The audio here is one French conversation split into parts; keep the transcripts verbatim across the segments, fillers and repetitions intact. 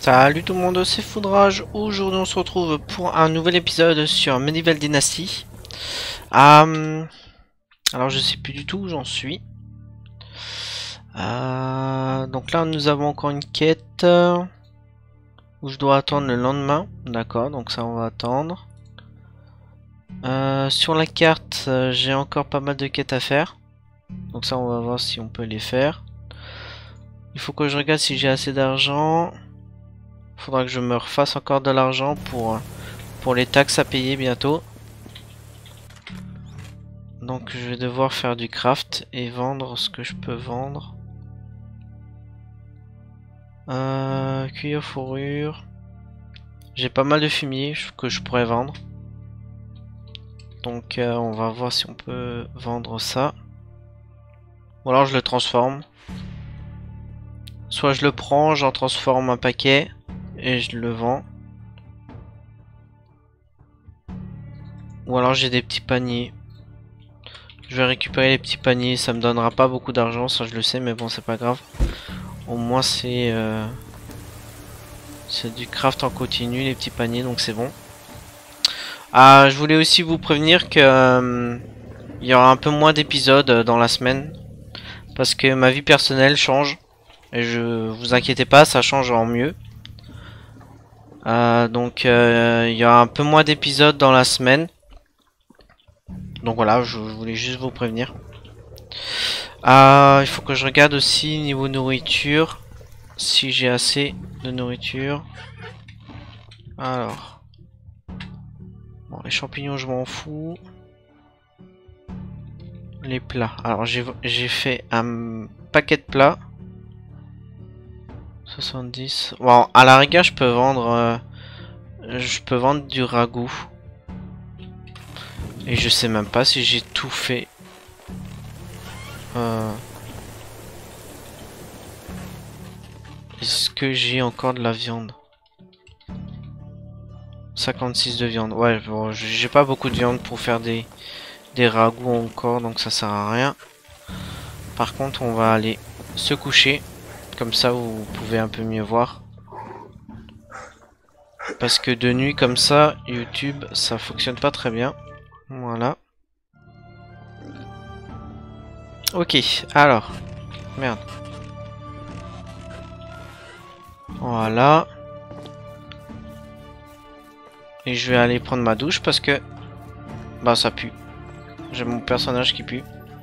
Salut tout le monde, c'est Foudrage. Aujourd'hui on se retrouve pour un nouvel épisode sur Medieval Dynasty. Euh, alors je sais plus du tout où j'en suis. Euh, donc là nous avons encore une quête où je dois attendre le lendemain. D'accord, donc ça on va attendre. Euh, sur la carte euh, j'ai encore pas mal de quêtes à faire. Donc ça on va voir si on peut les faire. Il faut que je regarde si j'ai assez d'argent. Faudra que je me refasse encore de l'argent pour, pour les taxes à payer bientôt. Donc je vais devoir faire du craft et vendre ce que je peux vendre. Euh, cuir, fourrure. J'ai pas mal de fumier que je pourrais vendre. Donc euh, on va voir si on peut vendre ça. Ou alors je le transforme. Soit je le prends, j'en transforme un paquet et je le vends. Ou alors j'ai des petits paniers. Je vais récupérer les petits paniers, ça me donnera pas beaucoup d'argent, ça je le sais, mais bon c'est pas grave. Au moins c'est euh, c'est du craft en continu les petits paniers, donc c'est bon. Ah, je voulais aussi vous prévenir que euh, il y aura un peu moins d'épisodes dans la semaine parce que ma vie personnelle change et je vous inquiétez pas, ça change en mieux. Euh, donc euh, il y aura un peu moins d'épisodes dans la semaine. Donc voilà, je, je voulais juste vous prévenir. Ah, il faut que je regarde aussi niveau nourriture si j'ai assez de nourriture. Alors, bon, les champignons je m'en fous. Les plats. Alors j'ai j'ai fait un paquet de plats. soixante-dix. Bon, à la rigueur je peux vendre, euh, je peux vendre du ragoût. Et je sais même pas si j'ai tout fait. Euh... Est-ce que j'ai encore de la viande? cinquante-six de viande. Ouais, bon, j'ai pas beaucoup de viande pour faire des, des ragoûts encore, donc ça sert à rien. Par contre, on va aller se coucher. Comme ça, vous pouvez un peu mieux voir. Parce que de nuit, comme ça, YouTube, ça fonctionne pas très bien. Voilà. Ok, alors. Merde. Voilà. Et je vais aller prendre ma douche parce que... Bah ça pue. J'ai mon personnage qui pue.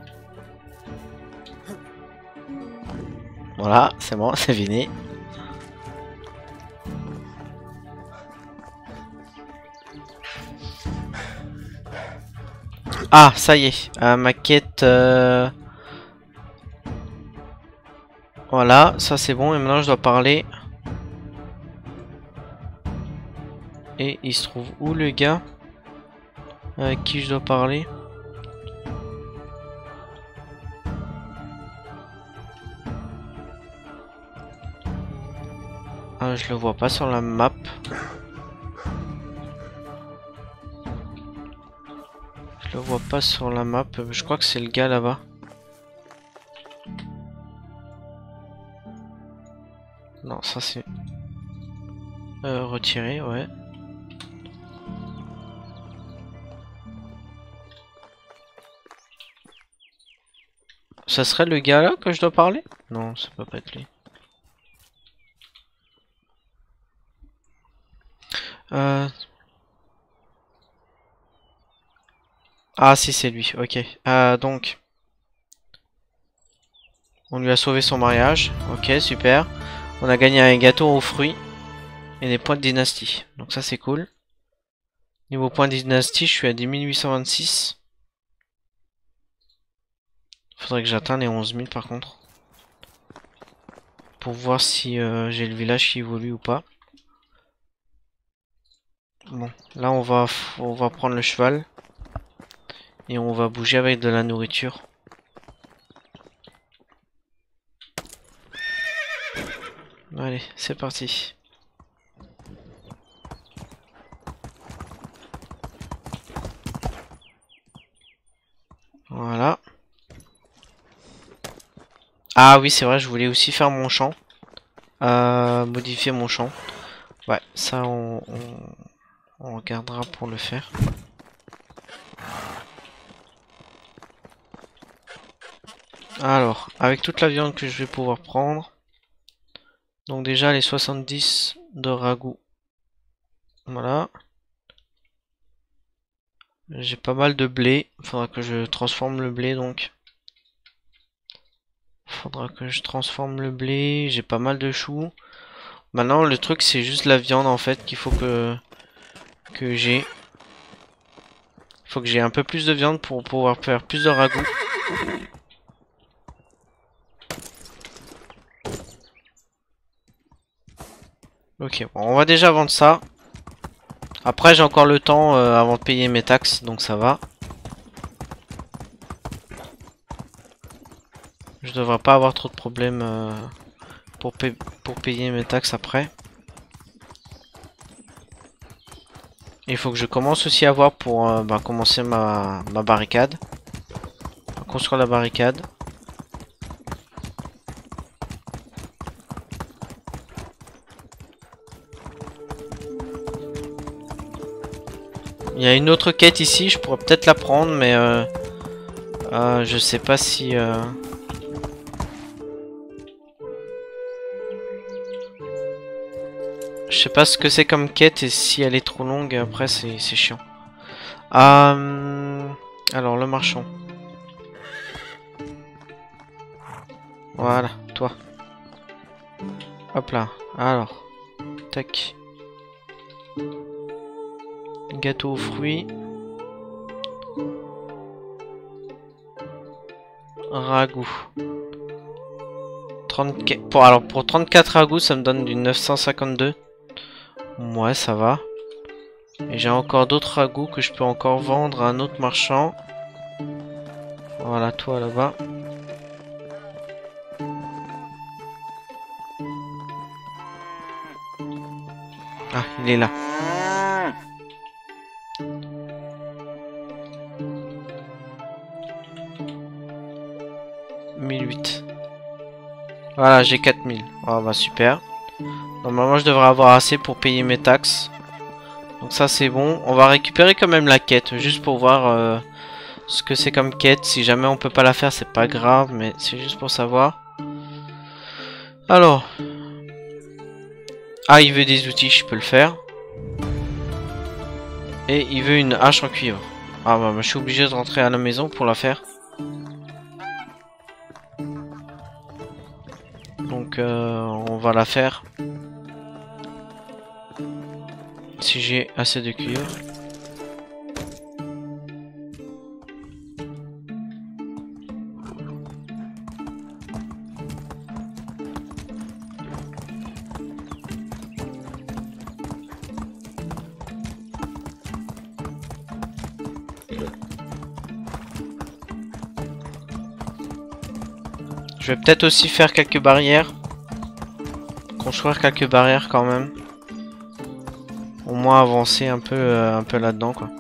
Voilà, c'est bon, c'est fini. Ah, ça y est. Euh, ma quête... Euh... Voilà, ça c'est bon. Et maintenant je dois parler... Et il se trouve où le gars avec qui je dois parler? Ah, je le vois pas sur la map. Je le vois pas sur la map. Je crois que c'est le gars là-bas. Non, ça c'est... Euh, retiré, ouais. Ça serait le gars là que je dois parler? Non, ça peut pas être lui. Euh... Ah si c'est lui, ok. Euh, donc... On lui a sauvé son mariage, ok super. On a gagné un gâteau aux fruits. Et des points de dynastie, donc ça c'est cool. Niveau points de dynastie, je suis à dix mille huit cent vingt-six. Faudrait que j'atteigne les onze mille par contre. Pour voir si euh, j'ai le village qui évolue ou pas. Bon, là on va, on va prendre le cheval. Et on va bouger avec de la nourriture. Allez, c'est parti. Voilà. Ah oui, c'est vrai, je voulais aussi faire mon champ. Euh, modifier mon champ. Ouais, ça on, on, on regardera pour le faire. Alors, avec toute la viande que je vais pouvoir prendre. Donc déjà les soixante-dix de ragoût. Voilà. J'ai pas mal de blé. Il faudra que je transforme le blé donc. Faudra que je transforme le blé. J'ai pas mal de choux. Maintenant le truc c'est juste la viande en fait qu'il faut que que j'ai. Faut que j'ai un peu plus de viande pour pouvoir faire plus de ragoût. Ok, bon, on va déjà vendre ça. Après j'ai encore le temps euh, avant de payer mes taxes, donc ça va. Je devrais pas avoir trop de problèmes euh, pour, pa pour payer mes taxes après. Il faut que je commence aussi à voir pour euh, bah, commencer ma, ma barricade. Construire la barricade. Il y a une autre quête ici, je pourrais peut-être la prendre, mais euh, euh, je sais pas si... Euh... Je sais pas ce que c'est comme quête et si elle est trop longue, après c'est chiant. Euh... Alors, le marchand. Voilà, toi. Hop là, alors. Tac. Gâteau aux fruits. Ragoût. trente-quatre... Pour, alors pour trente-quatre ragoûts, ça me donne du neuf cent cinquante-deux. Ouais, ça va. Et j'ai encore d'autres ragoûts que je peux encore vendre à un autre marchand. Voilà, toi là-bas. Ah, il est là. mille huit. Voilà, j'ai quatre mille. Ah bah super. Normalement, je devrais avoir assez pour payer mes taxes. Donc ça, c'est bon. On va récupérer quand même la quête, juste pour voir euh, ce que c'est comme quête. Si jamais on peut pas la faire, c'est pas grave, mais c'est juste pour savoir. Alors. Ah, il veut des outils, je peux le faire. Et il veut une hache en cuivre. Ah bah, bah je suis obligé de rentrer à la maison pour la faire. Donc euh, on va la faire. Si j'ai assez de cuivre. Je vais peut-être aussi faire quelques barrières. Construire quelques barrières quand même. Au moins avancer un peu, euh, un peu là-dedans quoi.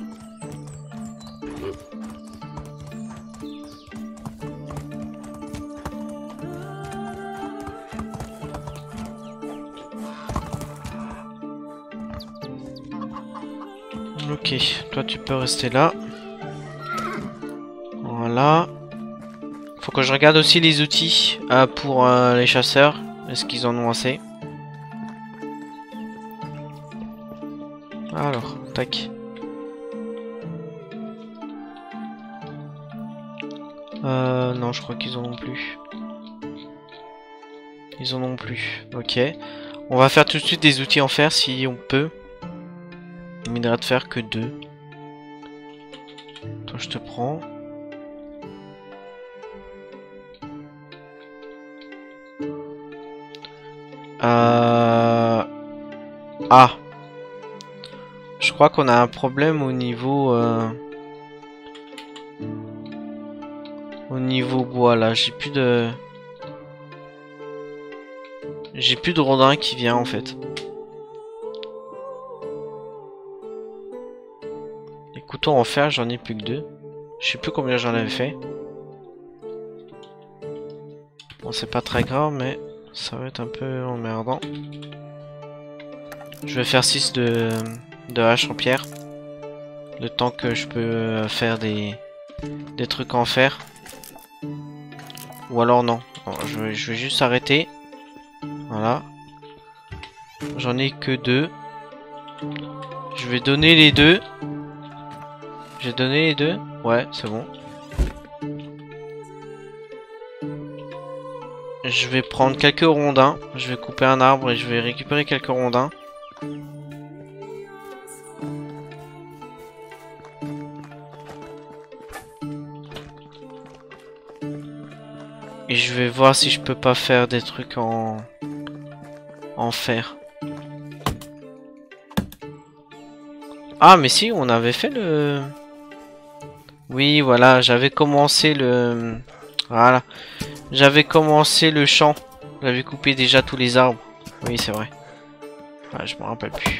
Ok, toi tu peux rester là. Voilà. Faut que je regarde aussi les outils euh, pour euh, les chasseurs. Est-ce qu'ils en ont assez? Alors, tac. Euh, non, je crois qu'ils en ont plus. Ils en ont plus. Ok. On va faire tout de suite des outils en fer si on peut. Minerai de fer que deux. Toi, je te prends. Euh... Ah. Je crois qu'on a un problème au niveau... Euh... Au niveau bois, là. J'ai plus de... J'ai plus de rondin qui vient, en fait. Les couteaux en fer, j'en ai plus que deux. Je sais plus combien j'en avais fait. Bon, c'est pas très grave, mais... Ça va être un peu emmerdant. Je vais faire six de, de hache en pierre. Le temps que je peux faire des, des trucs en fer. Ou alors non. Non, je, vais, je vais juste arrêter. Voilà. J'en ai que deux. Je vais donner les deux. J'ai donné les deux. Ouais, c'est bon. Je vais prendre quelques rondins. Je vais couper un arbre et je vais récupérer quelques rondins. Et je vais voir si je peux pas faire des trucs en, en fer. Ah mais si, on avait fait le... Oui, voilà, j'avais commencé le... Voilà. J'avais commencé le champ. J'avais coupé déjà tous les arbres. Oui, c'est vrai. Ah, je me rappelle plus.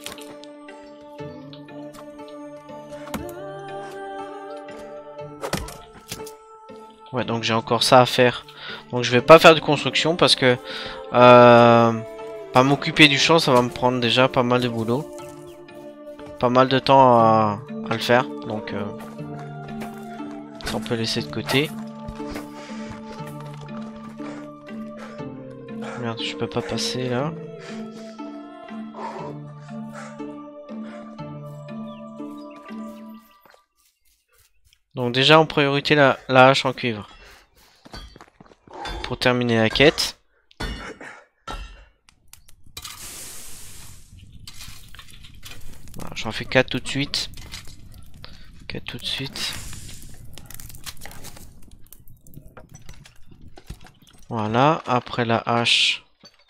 Ouais, donc j'ai encore ça à faire. Donc je vais pas faire de construction parce que... Euh, pas m'occuper du champ, ça va me prendre déjà pas mal de boulot. Pas mal de temps à, à le faire. Donc... Euh, ça on peut laisser de côté. Merde, je peux pas passer là. Donc déjà en priorité la, la hache en cuivre. Pour terminer la quête. Voilà, j'en fais quatre tout de suite. quatre tout de suite. Voilà, après la hache.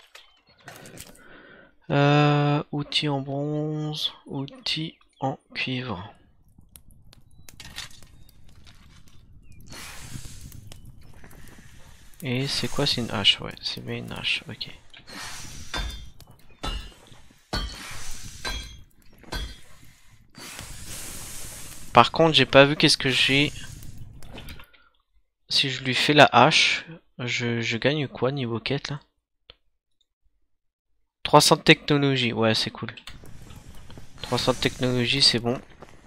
Euh, outils en bronze, outils en cuivre. Et c'est quoi, c'est une hache? Ouais, c'est bien une hache, ok. Par contre, j'ai pas vu qu'est-ce que j'ai. Si je lui fais la hache, je, je gagne quoi niveau quête là? trois cents de technologie, ouais, c'est cool. trois cents de technologie, c'est bon.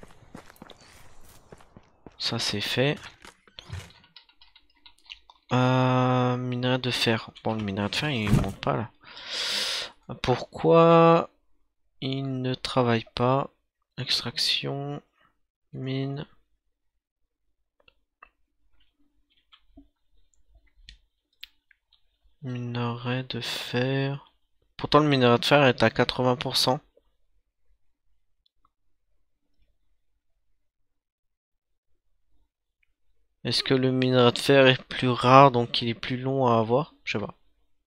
Ça, c'est fait. Euh, minerai de fer. Bon, le minerai de fer, il monte pas là. Pourquoi il ne travaille pas? Extraction, mine. Minerai de fer. Pourtant, le minerai de fer est à quatre-vingts pour cent. Est-ce que le minerai de fer est plus rare, donc il est plus long à avoir? Je sais pas.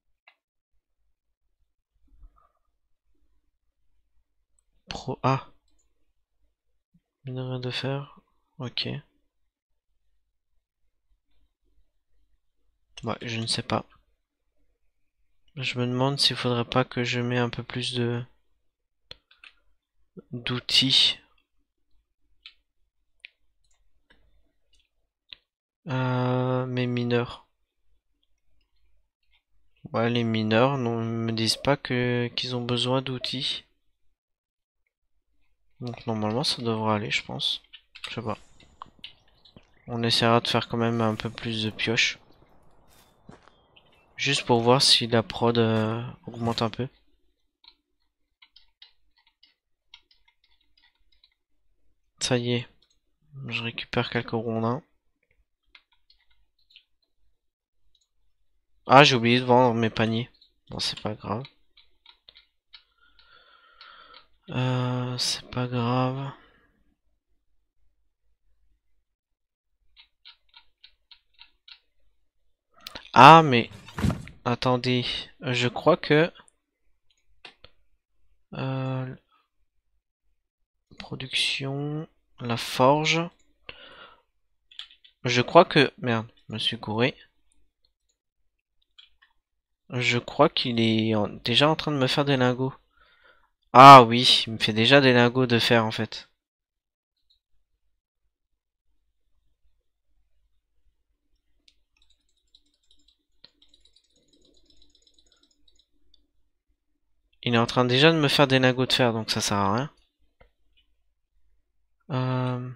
Pro. Ah. Minerai de fer. Ok. Ouais, je ne sais pas. Je me demande s'il faudrait pas que je mette un peu plus de d'outils. Euh, mes mineurs. Ouais, les mineurs ne me disent pas que qu'ils ont besoin d'outils. Donc normalement ça devrait aller, je pense. Je sais pas. On essaiera de faire quand même un peu plus de pioches. Juste pour voir si la prod euh, augmente un peu. Ça y est. Je récupère quelques rondins. Ah, j'ai oublié de vendre mes paniers. Bon, c'est pas grave. Euh, c'est pas grave. Ah, mais... Attendez. Je crois que... Euh, production... La forge... Je crois que... Merde, je me suis gouré. Je crois qu'il est en- déjà en train de me faire des lingots. Ah oui, il me fait déjà des lingots de fer en fait. Il est en train déjà de me faire des lingots de fer, donc ça sert à rien. Euh...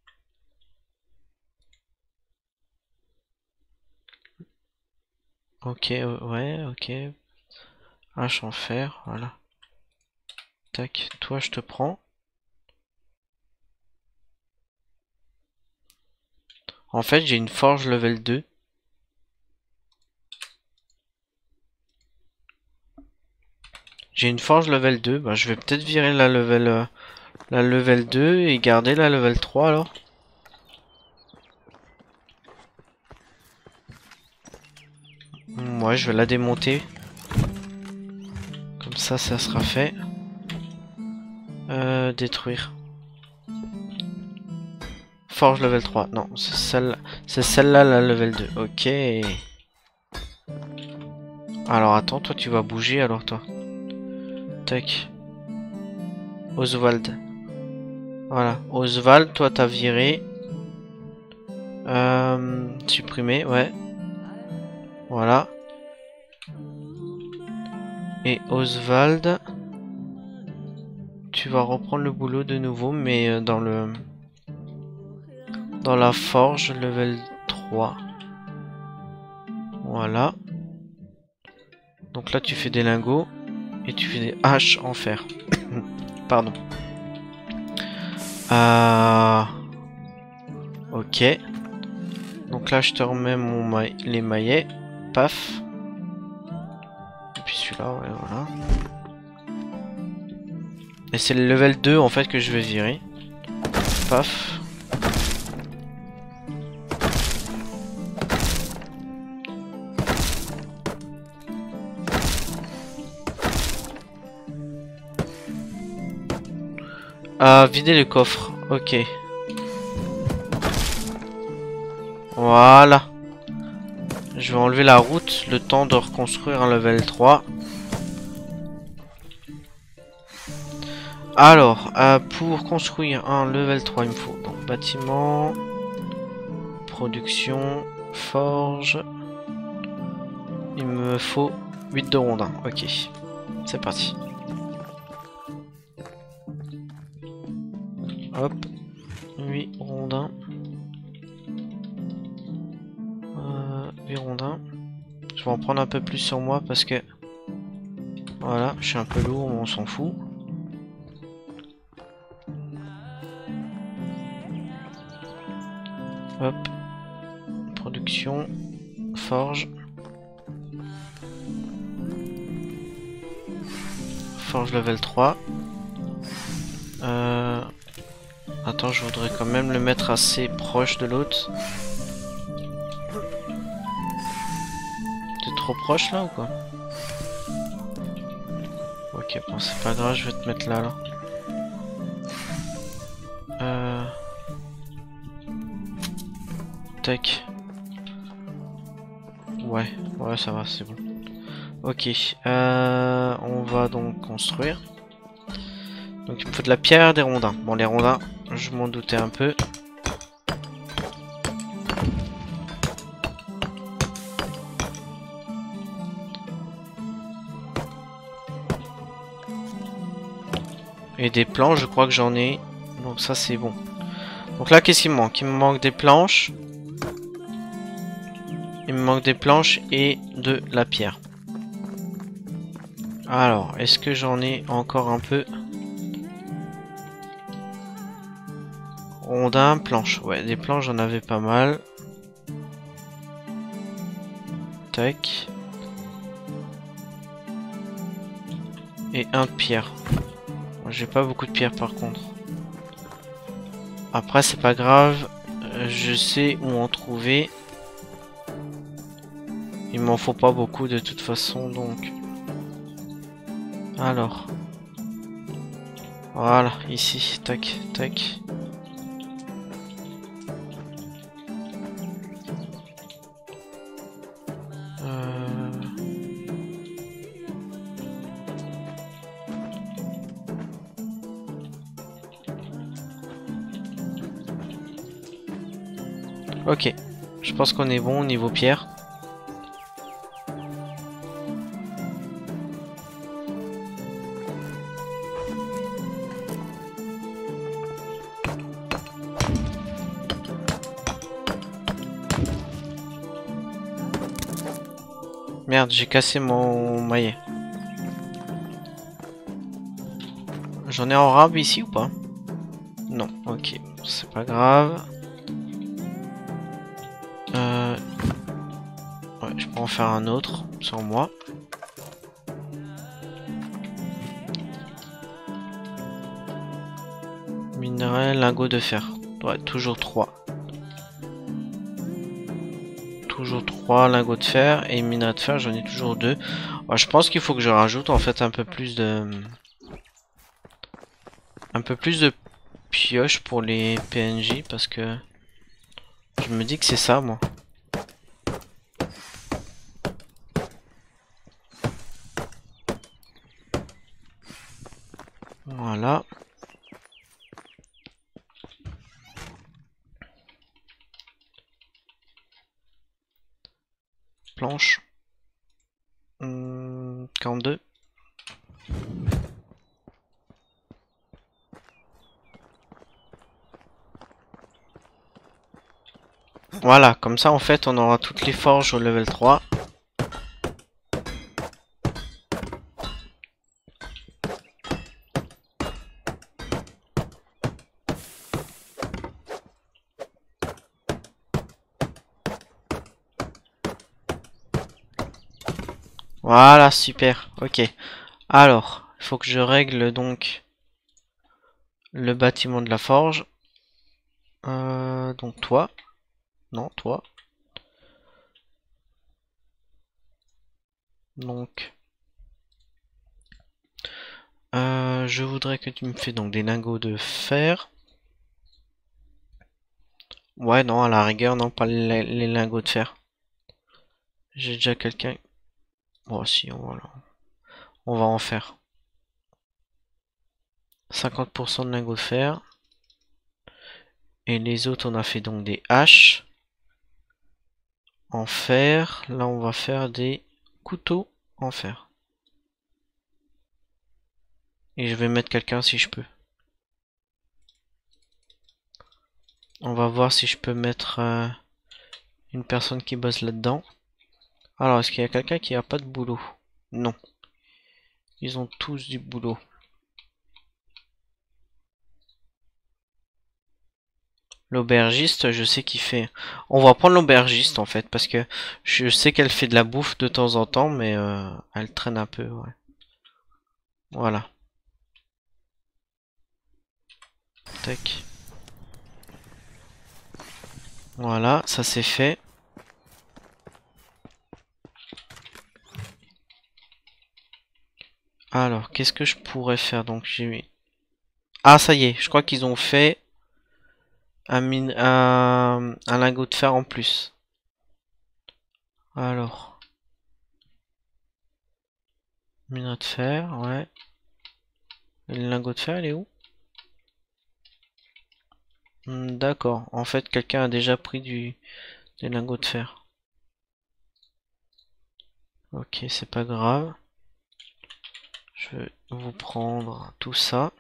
Ok, ouais, ok. Hache en fer, voilà. Tac, toi je te prends. En fait, j'ai une forge level deux. J'ai une forge level deux. Bah, je vais peut-être virer la level, euh, la level deux et garder la level trois alors. Ouais, je vais la démonter. Comme ça, ça sera fait. Euh, détruire. Forge level trois. Non, c'est celle, c'est celle-là la level deux. Ok. Alors attends, toi tu vas bouger alors toi. Tac. Oswald. Voilà. Oswald, toi t'as viré. Euh, supprimé, ouais. Voilà. Et Oswald, tu vas reprendre le boulot de nouveau, mais dans le dans la forge level trois. Voilà. Donc là tu fais des lingots et tu fais des haches en fer. Pardon. Euh... Ok. Donc là je te remets mon ma les maillets. Paf. Et puis celui-là, ouais, voilà. Et c'est le level deux en fait que je vais virer. Paf. Ah, vider le coffre. Ok. Voilà. Je vais enlever la route, le temps de reconstruire un level trois. Alors, euh, pour construire un level trois, il me faut donc bâtiment, production, forge. Il me faut huit de rondins. Ok, c'est parti. Hop, huit rondins. Euh, huit rondins. Je vais en prendre un peu plus sur moi parce que... Voilà, je suis un peu lourd, on s'en fout. Hop. Production. Forge. Forge level trois. Euh... Attends, je voudrais quand même le mettre assez proche de l'autre. T'es trop proche là ou quoi? Ok, bon c'est pas grave, je vais te mettre là là. Euh... Tac. Ouais, ouais ça va, c'est bon. Ok, euh, on va donc construire. Donc il me faut de la pierre, des rondins. Bon les rondins, je m'en doutais un peu. Et des planches, je crois que j'en ai. Donc ça c'est bon. Donc là qu'est-ce qu'il me manque? Il me manque des planches. Il me manque des planches et de la pierre. Alors, est-ce que j'en ai encore un peu? Rondin, planche. Ouais, des planches j'en avais pas mal. Tac. Et un de pierre. J'ai pas beaucoup de pierre par contre. Après c'est pas grave. Je sais où en trouver. Il m'en faut pas beaucoup de toute façon donc. Alors. Voilà, ici. Tac, tac. Euh... Ok. Je pense qu'on est bon au niveau pierre. Merde, j'ai cassé mon maillet. J'en ai en rab ici ou pas? Non, ok, c'est pas grave. Euh... Ouais, je peux en faire un autre sur moi. Minerai, lingot de fer. Ouais, toujours trois. Toujours trois lingots de fer et minerai de fer, j'en ai toujours deux. Ouais, je pense qu'il faut que je rajoute en fait un peu plus de... Un peu plus de pioches pour les P N J parce que... Je me dis que c'est ça moi. Voilà. Planche. Hum, quarante-deux. Voilà, comme ça en fait on aura toutes les forges au level trois. Voilà, super. Ok. Alors, il faut que je règle donc le bâtiment de la forge. Euh, donc toi. Non, toi. Donc, euh, je voudrais que tu me fais donc des lingots de fer. Ouais, non, à la rigueur, non, pas les, les lingots de fer. J'ai déjà quelqu'un. Bon, si, on va, on va en faire. cinquante pour cent de lingots de fer. Et les autres, on a fait donc des haches en fer. Là, on va faire des couteaux en fer. Et je vais mettre quelqu'un si je peux. On va voir si je peux mettre euh, une personne qui bosse là-dedans. Alors, est-ce qu'il y a quelqu'un qui a pas de boulot? Non. Ils ont tous du boulot. L'aubergiste, je sais qu'il fait... On va prendre l'aubergiste en fait, parce que je sais qu'elle fait de la bouffe de temps en temps, mais euh, elle traîne un peu, ouais. Voilà. Tac. Voilà, ça c'est fait. Alors, qu'est-ce que je pourrais faire? Donc, j'ai mis... Ah, ça y est, je crois qu'ils ont fait un, mine... un... un lingot de fer en plus. Alors... Minerai de fer, ouais. Et le lingot de fer, il est où? Hmm, d'accord. En fait, quelqu'un a déjà pris du... des lingots de fer. Ok, c'est pas grave. Je vais vous prendre tout ça.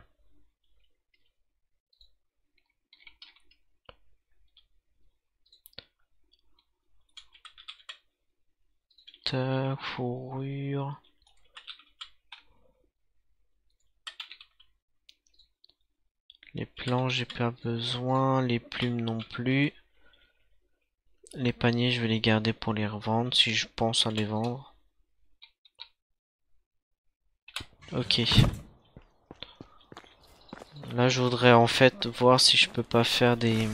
Tac, fourrure. Les planches, j'ai pas besoin. Les plumes non plus. Les paniers, je vais les garder pour les revendre si je pense à les vendre. Ok. Là, je voudrais en fait voir si je peux pas faire des...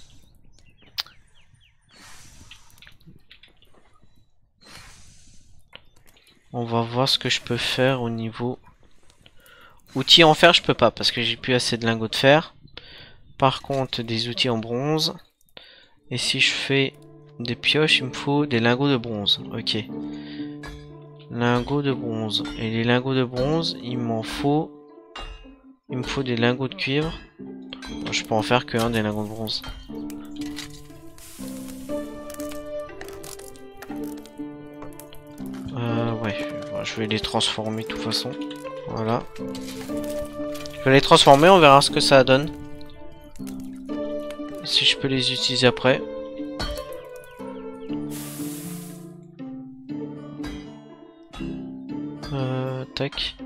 On va voir ce que je peux faire au niveau... Outils en fer, je peux pas parce que j'ai plus assez de lingots de fer. Par contre, des outils en bronze. Et si je fais des pioches, il me faut des lingots de bronze. Ok. Lingots de bronze. Et les lingots de bronze, il m'en faut... Il me faut des lingots de cuivre. Bon, je peux en faire que un des lingots de bronze. Euh, ouais. Je vais les transformer de toute façon. Voilà. Je vais les transformer, on verra ce que ça donne. Si je peux les utiliser après. Euh, tac.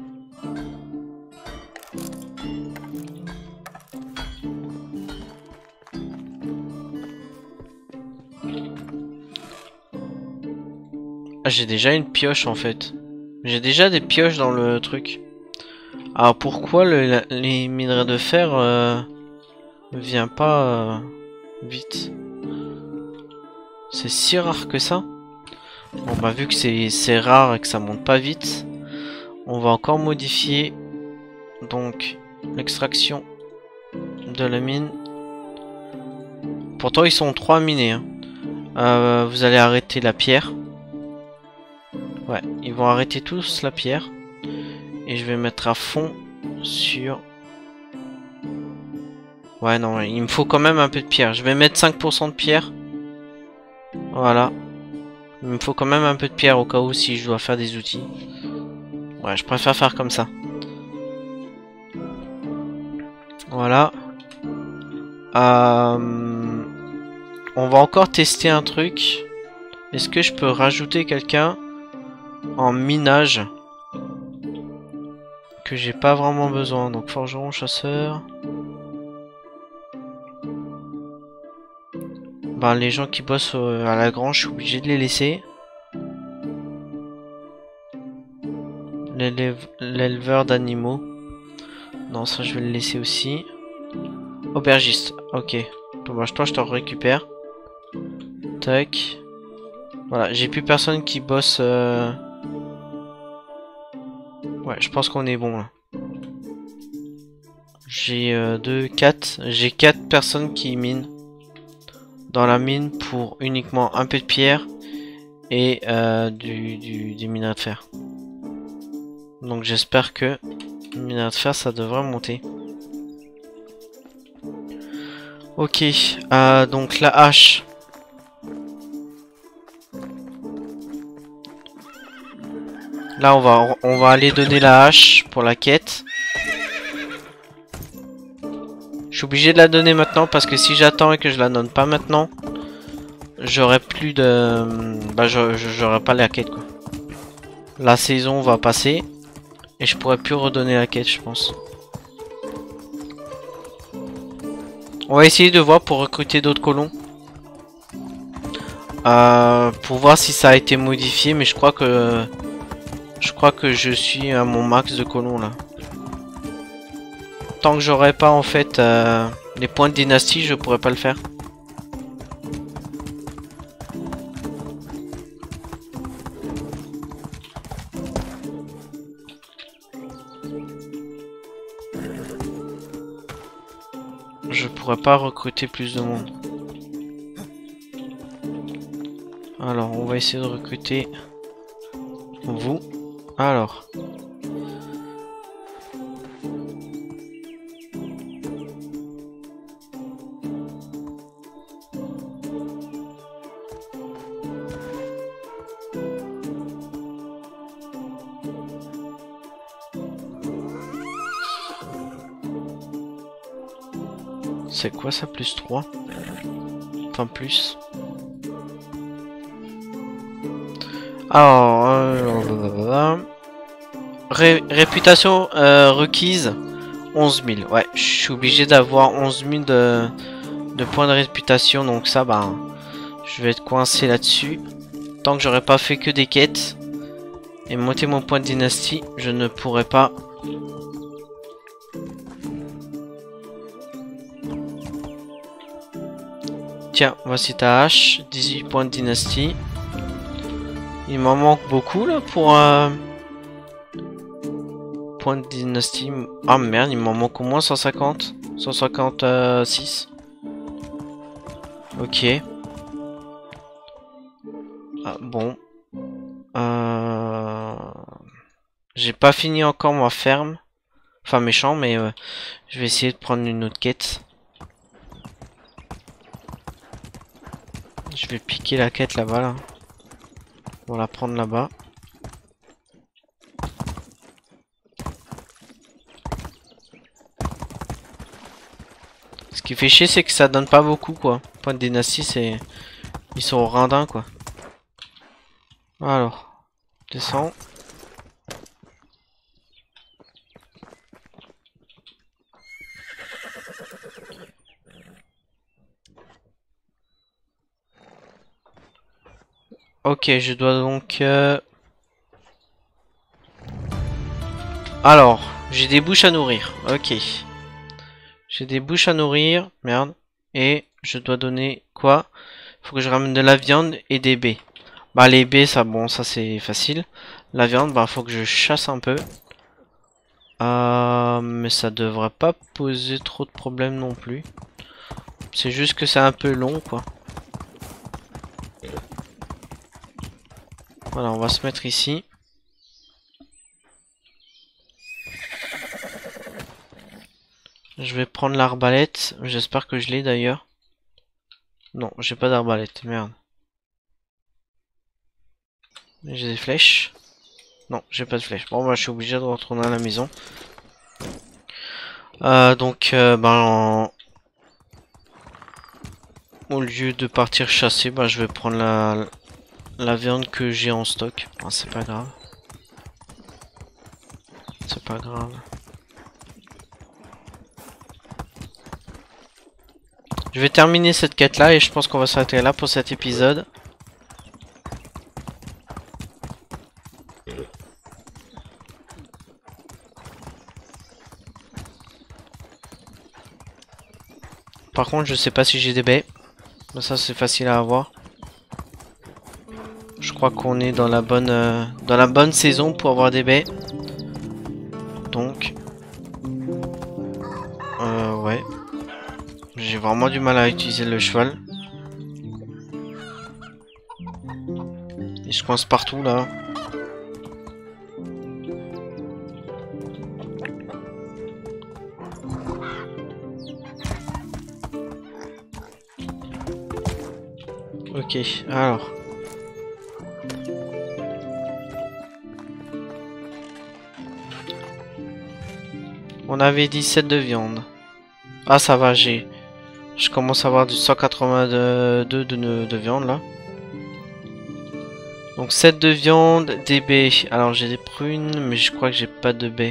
Ah, j'ai déjà une pioche en fait. J'ai déjà des pioches dans le truc. Alors pourquoi le, la, les minerais de fer euh, ne vient pas euh, vite? C'est si rare que ça? Bon bah vu que c'est rare et que ça monte pas vite, on va encore modifier donc l'extraction de la mine. Pourtant ils sont trois à miner. Hein. Euh, vous allez arrêter la pierre. Ouais, ils vont arrêter tous la pierre. Et je vais mettre à fond sur... Ouais non, il me faut quand même un peu de pierre. Je vais mettre cinq pour cent de pierre. Voilà. Il me faut quand même un peu de pierre au cas où si je dois faire des outils. Ouais, je préfère faire comme ça. Voilà. Euh... On va encore tester un truc. Est-ce que je peux rajouter quelqu'un en minage que j'ai pas vraiment besoin? Donc forgeron, chasseur. Ben, les gens qui bossent à la grange, je suis obligé de les laisser. L'éleveur d'animaux. Non, ça je vais le laisser aussi. Aubergiste, ok. Dommage, toi je te récupère. Tac. Voilà, j'ai plus personne qui bosse. Euh... Ouais, je pense qu'on est bon là. J'ai euh, deux, quatre. J'ai quatre personnes qui minent. Dans la mine pour uniquement un peu de pierre et euh, du, du, du minerai de fer. Donc j'espère que le minerai de fer ça devrait monter. Ok, euh, donc la hache. Là on va on va aller donner la hache pour la quête. Je suis obligé de la donner maintenant parce que si j'attends et que je la donne pas maintenant, j'aurai plus de... Bah j'aurai pas la quête quoi. La saison va passer et je pourrai plus redonner la quête je pense. On va essayer de voir pour recruter d'autres colons. Euh, pour voir si ça a été modifié, mais je crois que... Je crois que je suis à mon max de colons là. Tant que j'aurai pas en fait euh, les points de dynastie, je pourrais pas le faire. Je pourrais pas recruter plus de monde. Alors, on va essayer de recruter vous. Alors. C'est quoi ça, plus trois? Enfin, plus. Alors, euh, Ré réputation euh, requise onze mille. Ouais, je suis obligé d'avoir onze mille de, de points de réputation. Donc ça, bah, je vais être coincé là-dessus. Tant que j'aurai pas fait que des quêtes et monter mon point de dynastie, je ne pourrai pas. Tiens, voici ta hache, dix-huit points de dynastie. Il m'en manque beaucoup là pour euh... point de dynastie. Ah merde, il m'en manque au moins cent cinquante, cent cinquante-six. Ok. Ah, bon. Euh... J'ai pas fini encore ma ferme. Enfin méchant, mais euh, je vais essayer de prendre une autre quête. Je vais piquer la quête là-bas là. On va la prendre là-bas. Ce qui fait chier c'est que ça donne pas beaucoup quoi. Point de dynastie c'est... Ils sont randins quoi. Alors. Descends. Ok, je dois donc... Euh... Alors, j'ai des bouches à nourrir. Ok. J'ai des bouches à nourrir. Merde. Et je dois donner quoi? Faut que je ramène de la viande et des baies. Bah les baies, ça, bon, ça c'est facile. La viande, bah faut que je chasse un peu. Euh, mais ça devrait pas poser trop de problèmes non plus. C'est juste que c'est un peu long, quoi. Voilà, on va se mettre ici. Je vais prendre l'arbalète. J'espère que je l'ai d'ailleurs. Non, j'ai pas d'arbalète, merde. J'ai des flèches. Non, j'ai pas de flèches. Bon, bah je suis obligé de retourner à la maison. Euh, donc, euh, ben... Au lieu de partir chasser, bah je vais prendre la, la viande que j'ai en stock. Bon, c'est pas grave. C'est pas grave. Je vais terminer cette quête là et je pense qu'on va s'arrêter là pour cet épisode. Par contre, je sais pas si j'ai des baies. Mais ça, c'est facile à avoir. Je crois qu'on est dans la bonne euh, dans la bonne saison pour avoir des baies. Donc, euh, ouais. J'ai vraiment du mal à utiliser le cheval. Il se coince partout là. Ok, alors. On avait dix-sept de viande. Ah ça va, j'ai... Je commence à avoir du cent quatre-vingt-deux de, de, de viande là. Donc sept de viande, des baies. Alors j'ai des prunes, mais je crois que j'ai pas de baies.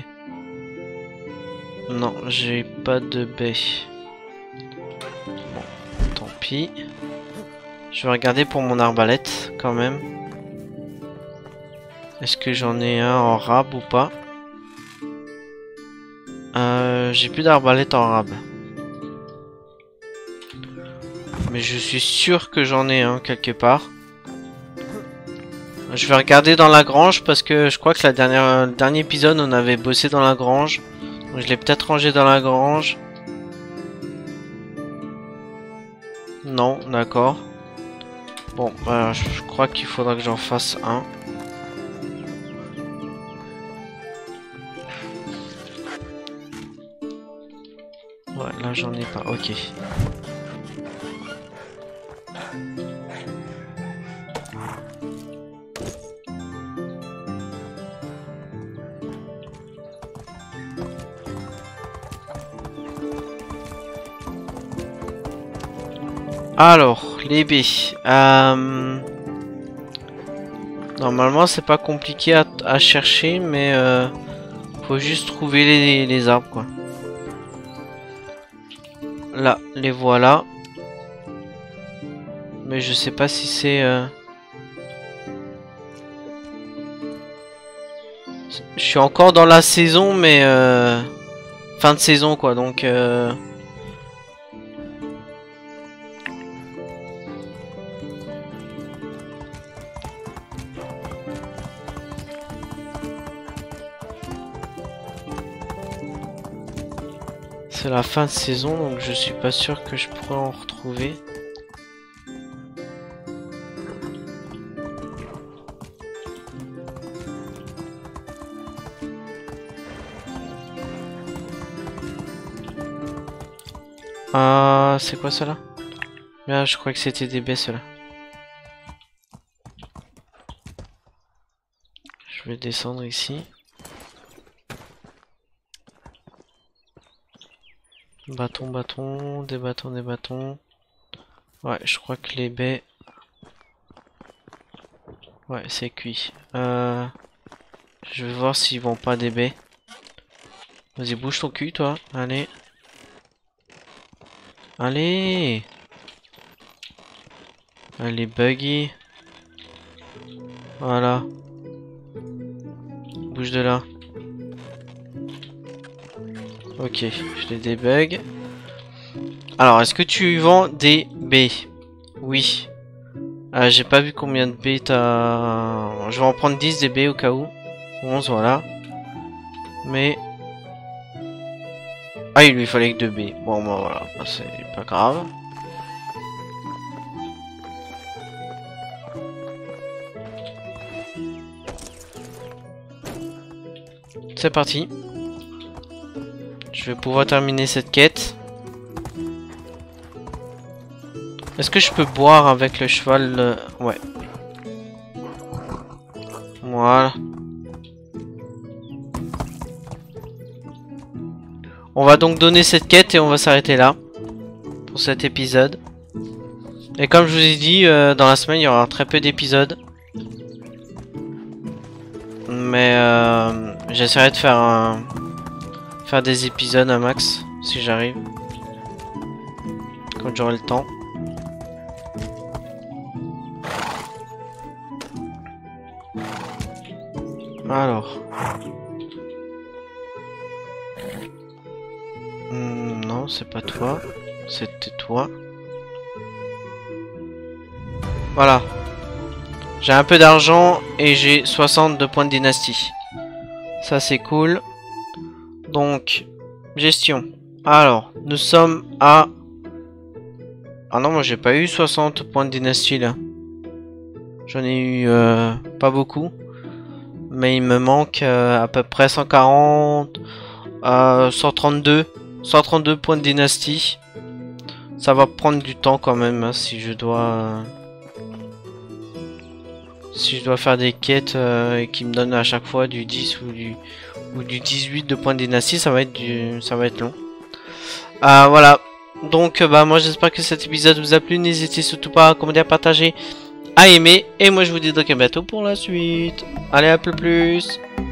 Non, j'ai pas de baies. Bon, tant pis. Je vais regarder pour mon arbalète quand même. Est-ce que j'en ai un en rab ou pas? euh, J'ai plus d'arbalète en rab. Mais je suis sûr que j'en ai un quelque part. Je vais regarder dans la grange parce que je crois que la dernière, le dernier épisode on avait bossé dans la grange. Donc je l'ai peut-être rangé dans la grange. Non, d'accord. Bon, bah, je crois qu'il faudra que j'en fasse un. Ouais, là j'en ai pas. Ok. Alors, les baies. Euh... Normalement, c'est pas compliqué à, à chercher, mais euh, faut juste trouver les, les arbres, quoi. Là, les voilà. Mais je sais pas si c'est... Euh... Je suis encore dans la saison, mais... Euh... Fin de saison, quoi, donc... Euh... C'est la fin de saison, donc je suis pas sûr que je pourrais en retrouver. Ah, euh, c'est quoi ça là? Là, je crois que c'était des baies ceux-là. Je vais descendre ici. Bâton, bâton, des bâtons, des bâtons. Ouais, je crois que les baies... Ouais, c'est cuit. Euh... Je vais voir s'ils vont pas des baies. Vas-y, bouge ton cul, toi. Allez. Allez. Allez, buggy. Voilà. Bouge de là. Ok, je les débug. Alors, est-ce que tu vends des baies? Oui. Euh, J'ai pas vu combien de baies t'as... Je vais en prendre dix des baies au cas où. onze, voilà. Mais... Ah, il lui fallait que deux baies. Bon, bah voilà, c'est pas grave. C'est parti. Je vais pouvoir terminer cette quête. Est-ce que je peux boire avec le cheval? euh... Ouais. Voilà. On va donc donner cette quête et on va s'arrêter là. Pour cet épisode. Et comme je vous ai dit, euh, dans la semaine, il y aura très peu d'épisodes. Mais euh, j'essaierai de faire un... faire des épisodes à max, si j'arrive. Quand j'aurai le temps. Alors. Hmm, non, c'est pas toi. C'était toi. Voilà. J'ai un peu d'argent et j'ai soixante de points de dynastie. Ça, c'est cool. Donc, gestion. Alors, nous sommes à... Ah non, moi j'ai pas eu soixante points de dynastie là. J'en ai eu euh, pas beaucoup. Mais il me manque euh, à peu près cent quarante, euh, cent trente-deux, cent trente-deux points de dynastie. Ça va prendre du temps quand même hein, si je dois euh, si je dois faire des quêtes euh, qui me donnent à chaque fois du dix ou du ou du dix-huit de points de dynastie, ça va être du ça va être long. Euh, voilà. Donc bah moi j'espère que cet épisode vous a plu. N'hésitez surtout pas à commenter, à partager, à aimer. Et moi je vous dis donc à bientôt pour la suite. Allez, à plus plus.